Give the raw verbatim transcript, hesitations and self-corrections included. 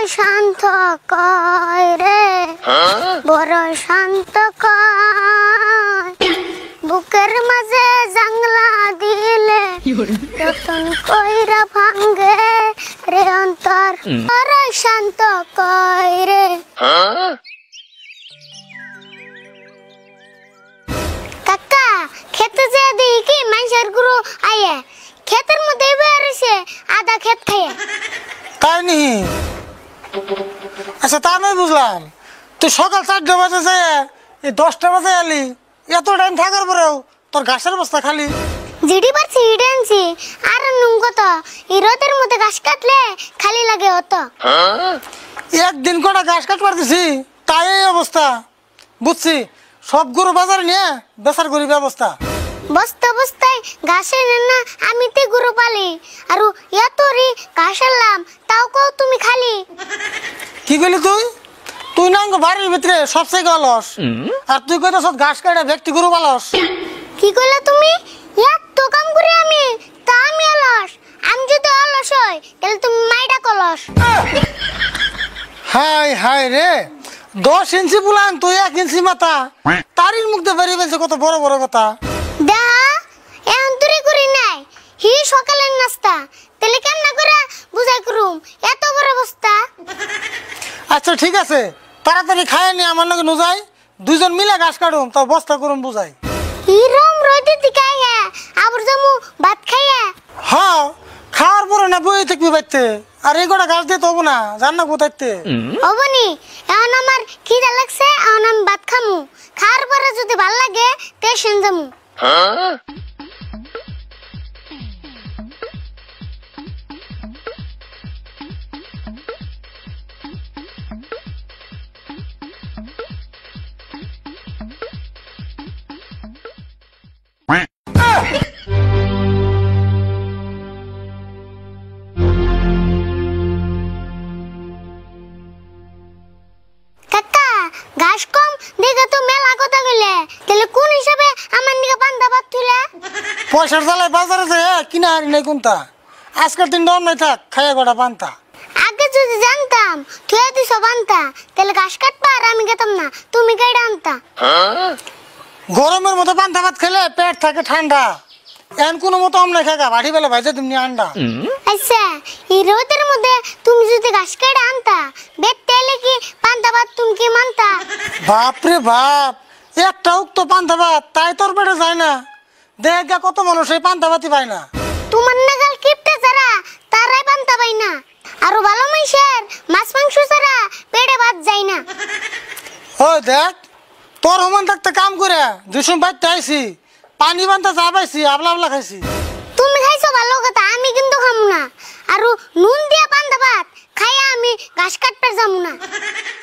শান্ত কয় রে বড় শান্ত কয় বুকের মাঝে জাংলা দিলে যতন কইরা ভাঙ্গে রে অন্তর বড় শান্ত কয় রে। কাকা খেতে যে দেখি মানুষের গুরু আয়ে ক্ষেতের মধ্যে বেরিয়েছে আধা ক্ষেত খাইয়ে তাই নি? আচ্ছা তা নয় বুঝলাম, তুই সকাল চারটে বাজে যায় এই দশটা বাজে এলি, এত টাইম থাকার পরেও তোর ঘাসের বস্তা খালি। জিডি পারছি ইডে আনছি আর নুন কত এই রোদের মধ্যে ঘাস কাটলে খালি লাগে অত। একদিন কটা ঘাস কাট পারতেছি তাই এই অবস্থা। বুঝছি, সব গরু বাজারে নিয়ে বেচার করি ব্যবস্থা। বস্তা বস্তায় ঘাসে না আমি তে গরু পালি আর এতরি ঘাস আনলাম তাও কও তুমি খালি। কি কইলি তুই? তুই না বাড়ির ভিতরে সবচেয়ে অলস, আর তুই কইতেছ ঘাস কাটা ব্যক্তি গরু পালস। কি কইলা তুমি? এত কাম করি আমি তা আমি অলস? আমি যদি অলস হই তাহলে তুমি মাইডা কলস। হাই হাই রে, দশ ইঞ্চি বুলান তুই এক ইঞ্চি মাথা, তারির মুখ দিয়ে বেরিয়ে ফেলছে কত বড় বড় কথা। দেখা এখন তুই করি নাই হি সকালের নাস্তা তাহলে কেমন করে বুঝাই করুম এত বড় বস্তা। আচ্ছা ঠিক আছে, তাড়াতাড়ি খায় নি আমার নাকি নুজাই, দুইজন মিলে ঘাস কাটুম তাও বস্তা করুম বুঝাই। হিরম রইতে দিকাইয়া আবার জামু ভাত খাইয়া। হ্যাঁ, খাওয়ার পরে না বই থাকবি বাইতে, আর এই কটা ঘাস দিয়ে তো হবো না, জান না কোথাইতে হবনি। এখন আমার খিদা লাগছে, এখন আমি ভাত খামু, খাওয়ার পরে যদি ভাল লাগে টেনশন যামু। কাকা ঘাস কম দেখে তো মেলা কথা কইলে তাহলে কোন হিসাবে আমার নিকে পান্তা ভাত তুইলা? পয়সার জ্বালায় বাজারে যায় কিনা হারি নাই কোনটা, আজকের দিন ডর নাই থাক খাইয়া কটা পান্তা। আগে যদি জানতাম তুই দিছ পান্তা তাহলে ঘাস কাটবা আর আমি খেতাম না, তুমি কেডা আনতা। গরমের মতো পান্তা ভাত খেলে পেট থাকে ঠান্ডা, এন কোনো মতো আমনে খাগা বাড়ি বেলা ভাইজে তুমি আন্ডা। আচ্ছা এই রোদের মধ্যে তুমি যদি ঘাস কেডা আনতা বেট তেলে কি পান্তা ভাত তুমি কি মানতা? বাপরে বাপ, একটা উক্ত পান্তা ভাত তাই তোর পেটে যায় না, দেখ কত মানুষ এই পান্তা ভাতই পায় না। তোমার নাগাল কিপটে যারা তারাই পান্তা পাই না, আরো ভালো মানুষের মাছ মাংস ছাড়া পেটে ভাত যায় না। ওই দেখ, তোর সমান থাকতে কাম করে দুশো বাইতে আইসি, পানি বান্তা যা পাইছি আবলা আবলা খাইছি। তুমি খাইছো ভালো কথা, আমি কিন্তু খামু না, আর নুন দিয়া পান্তা ভাত খাইয়া আমি ঘাস কাটতে যামু না।